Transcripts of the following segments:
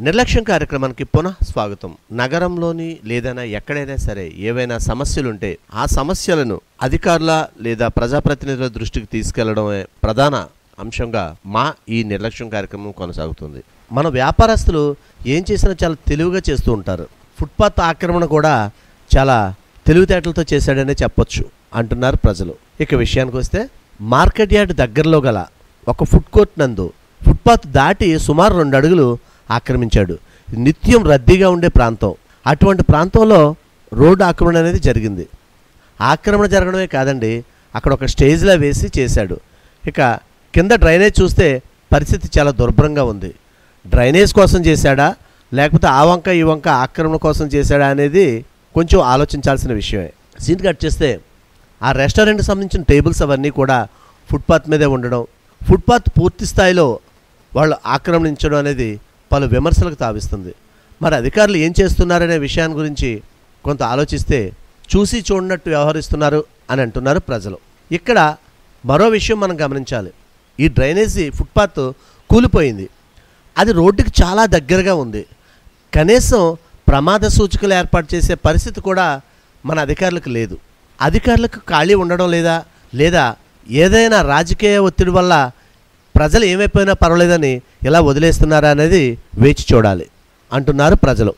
నిర్లక్ష్యం కార్యక్రమానికి పునః స్వాగతం. నగరంలోని లేదైనా ఎక్కడైనా సరే ఏవైనా సమస్యలుంటే ఆ సమస్యలను అధికారుల లేదా ప్రజాప్రతినిధుల దృష్టికి తీసుకెళ్లడమే ప్రధాన అంశంగా మా ఈ నిర్లక్ష్యం కార్యక్రమం కొనసాగుతుంది. మన వ్యాపారస్తులు ఏం చేసినా చాలా తెలివిగా చేస్తూ ఉంటారు. ఫుట్పాత్ ఆక్రమణ కూడా చాలా తెలివితేటలతో చేశాడనే చెప్పొచ్చు అంటున్నారు ప్రజలు. ఇక విషయానికి వస్తే మార్కెట్ యార్డ్ దగ్గరలో గల ఒక ఫుడ్ కోర్ట్ నందు ఫుట్పాత్ దాటి సుమారు 2 అడుగులు ఆక్రమించాడు. నిత్యం రద్దీగా ఉండే ప్రాంతం. అటువంటి ప్రాంతంలో రోడ్డు ఆక్రమణ అనేది జరిగింది. ఆక్రమణ జరగడమే కాదండి, అక్కడ ఒక స్టేజ్లా వేసి చేశాడు. ఇక కింద డ్రైనేజ్ చూస్తే పరిస్థితి చాలా దుర్భరంగా ఉంది. డ్రైనేజ్ కోసం చేశాడా లేకపోతే ఆ వంక ఈ వంక ఆక్రమణ కోసం చేశాడా అనేది కొంచెం ఆలోచించాల్సిన విషయమే. సీన్ కట్ చేస్తే ఆ రెస్టారెంట్కి సంబంధించిన టేబుల్స్ అవన్నీ కూడా ఫుట్పాత్ మీదే ఉండడం, ఫుట్పాత్ పూర్తి స్థాయిలో వాళ్ళు ఆక్రమించడం అనేది పలు విమర్శలకు తావిస్తుంది. మరి అధికారులు ఏం చేస్తున్నారనే విషయాన్ని గురించి కొంత ఆలోచిస్తే చూసి చూడనట్టు వ్యవహరిస్తున్నారు అని అంటున్నారు ప్రజలు. ఇక్కడ మరో విషయం మనం గమనించాలి. ఈ డ్రైనేజీ ఫుట్పాత్ కూలిపోయింది. అది రోడ్డుకి చాలా దగ్గరగా ఉంది. కనీసం ప్రమాద సూచికలు ఏర్పాటు చేసే పరిస్థితి కూడా మన అధికారులకు లేదు. అధికారులకు ఖాళీ ఉండడం లేదా ఏదైనా రాజకీయ ఒత్తిడి వల్ల ప్రజలు ఏమైపోయినా పర్వాలేదని ఇలా వదిలేస్తున్నారా అనేది వేచి చూడాలి అంటున్నారు ప్రజలు.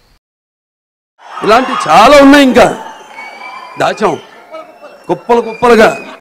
ఇలాంటి చాలా ఉన్నాయి, ఇంకా దాచాం కుప్పలుగా.